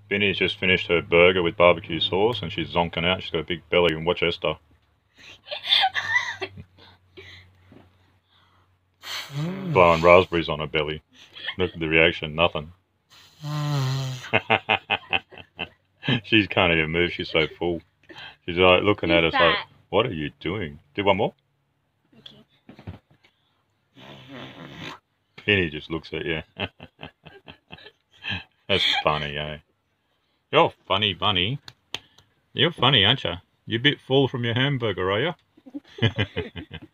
Binny's just finished her burger with barbecue sauce and she's zonking out. She's got a big belly, and watch Esther. Blowing raspberries on her belly. Look at the reaction, nothing. She can't even move, she's so full. She's like looking at us like, what are you doing? Do one more? Okay. Binny just looks at you. That's funny, eh? You're funny, bunny. You're funny, aren't you? You're a bit full from your hamburger, are you?